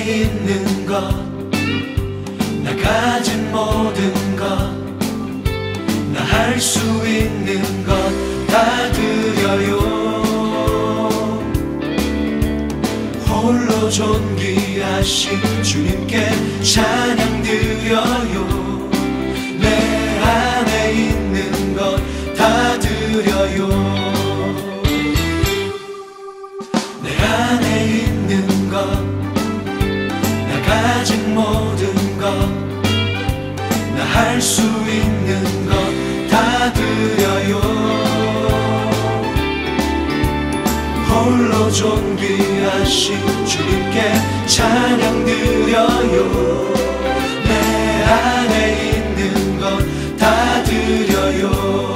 있는 것, 나 가진 모든 것, 나 할 수 있는 것 다 드려요. 홀로 존귀하신 주님께 찬양 드려요. 내 안에 있는 것 다 드려요. 내 안에 있는 것, 나 가진 모든 것, 나 할 수 있는 것 다 드려요. 홀로 존귀하신 주님께 찬양 드려요. 내 안에 있는 것 다 드려요.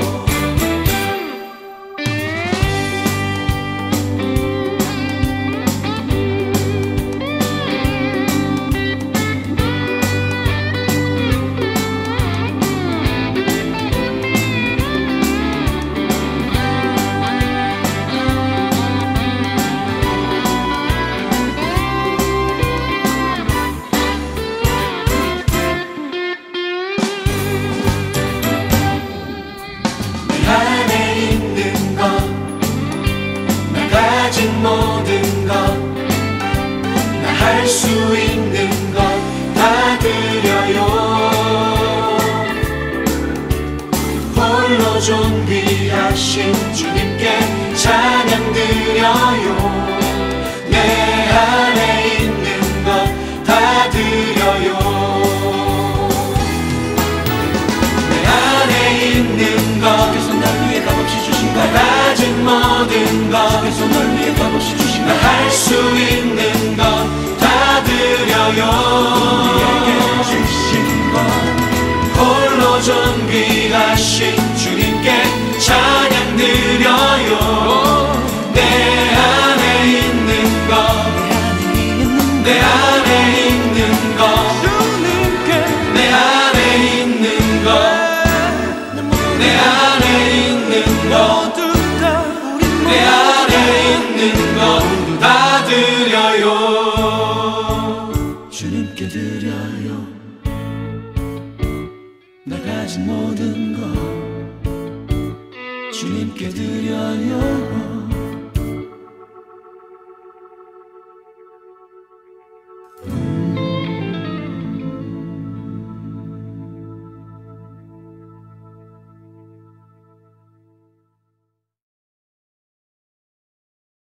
모든 것, 나 할 수 있는 것 다 드려요. 홀로 존귀하신 주님께 찬양 드려요. 내 안에 있는 것 다 드려요. 내 안에 있는 것, 주께서 날 위해 값없이 주신 것, 가진 모든 것, 주께서 널 위해 값없이 주신 것, 할 수 있는 것 다 드려요. 우리에게 주신 것, 홀로 존귀하신 주님께 찬양 드려요. 내 안에 있는 것, 내 안에 있는 것, 내 안에 있는 것, 내 안에 있는 것, 내 안에 있는 것 다 드려요. 주님께 드려요. 나 가진 모든 것 주님께 드려요.